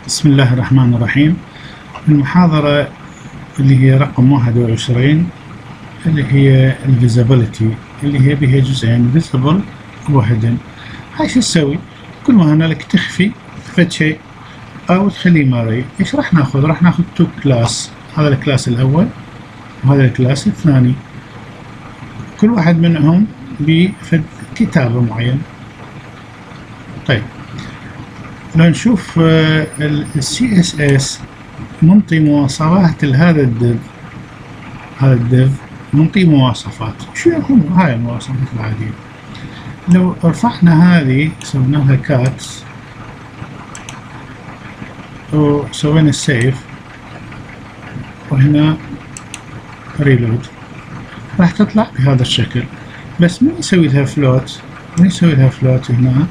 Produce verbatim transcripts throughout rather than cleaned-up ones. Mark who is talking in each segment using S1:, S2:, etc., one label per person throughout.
S1: بسم الله الرحمن الرحيم. المحاضرة اللي هي رقم واحد وعشرين اللي هي الفيزابيليتي اللي هي بها جزئين visible و hidden. هاي شو تسوي؟ كل ما هنالك تخفي فد شيء أو تخليه مرئي. إيش راح ناخذ؟ راح ناخذ تو كلاس، هذا الكلاس الأول وهذا الكلاس الثاني، كل واحد منهم بفد كتابة معين. طيب لو نشوف ال سي إس إس منطي مواصفات لهذا الديف، هذا الديف منطي مواصفات. شو يكون هاي المواصفات العادية؟ لو رفعنا هذه سوينا لها كات وسوينا سيف وهنا ريلود راح تطلع بهذا الشكل. بس من يسوي لها فلوت؟ من يسوي لها فلوت هنا؟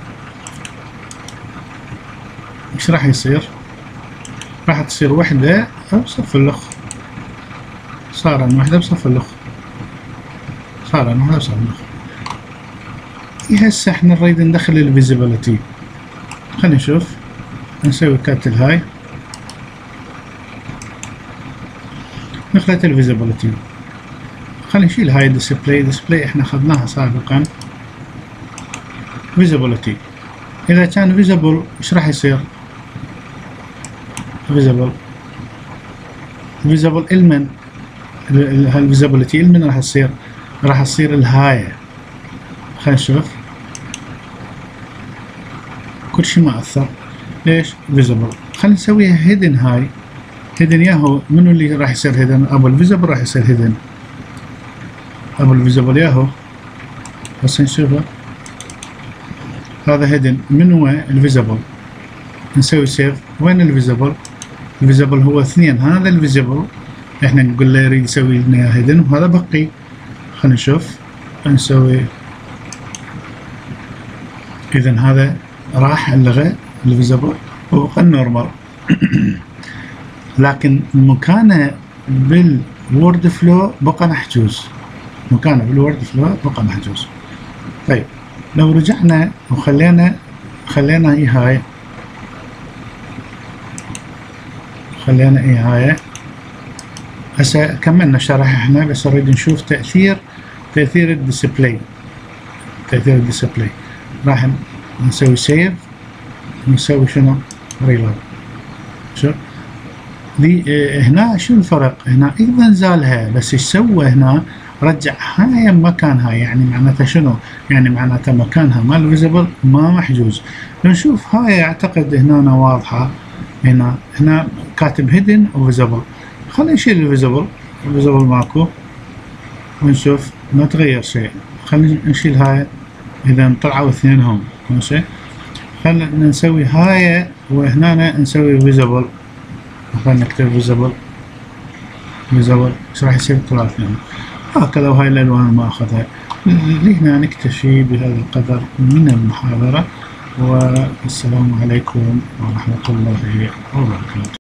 S1: ايش راح يصير؟ راح تصير وحدة بصف الأخ، صار عن وحدة بصف الأخ، صار عن وحدة بصف الأخ. هسه احنا نريد ندخل الفيزيبيليتي. خلينا نشوف، نسوي كات الهاي، دخلت الفيزيبيليتي. خلينا نشيل هاي ديسبلاي. ديسبلاي احنا اخذناها سابقا. فيزيبيليتي اذا كان فيزيبل ايش راح يصير؟ فيزيبل فيزيبل المن هالفيزيبيليتي المن راح تصير؟ راح تصير الهاية. خلينا نشوف، كل شيء ما أثر. ليش؟ فيزيبل. خلينا نسويها هيدن. هاي هيدن ياهو منو اللي راح يصير هيدن؟ أبو الفيزيبل راح يصير هيدن. أبو الفيزيبل ياهو بس نشوفه، هذا هيدن. من هو الفيزيبل؟ نسوي سيف. وين الفيزيبل؟ الفيزيبل هو اثنين. هذا الفيزيبل احنا نقول له يريد يسوي لنا هيدن وهذا بقي. خلينا نشوف، نسوي اذا هذا راح الغى الفيزيبل وبقى النورمال. لكن مكانه بالوورد فلو بقى محجوز، مكانه بالوورد فلو بقى محجوز. طيب لو رجعنا وخلينا خلينا اي هاي خلينا اي هاي هسه كملنا شرح احنا، بس نريد نشوف تأثير تأثير الديسبلاي. تأثير الديسبلاي راح نسوي سيف ونسوي شنو؟ ريلود. شوف دي اه هنا شو الفرق؟ هنا ايضا زالها، بس ايش سوى هنا؟ رجع هاي مكانها. يعني معناتها شنو؟ يعني معناتها مكانها مال فيزيبل ما محجوز. نشوف هاي اعتقد هنا واضحة. هنا هنا كاتب هيدن وفيزيبل. خلينا نشيل الفيزيبل، الفيزيبل ماكو، ونشوف ما تغير شيء. خلينا نشيل هاي. اذا طلعوا اثنينهم ماشي. خلينا نسوي هاي وهنا نسوي فيزيبل. خلينا نكتب فيزيبل فيزيبل ايش راح يصير؟ طلع اثنين. هكذا. وهاي الالوان ما اخذها. لهنا نكتفي بهذا القدر من المحاضرة، والسلام عليكم ورحمة الله وبركاته.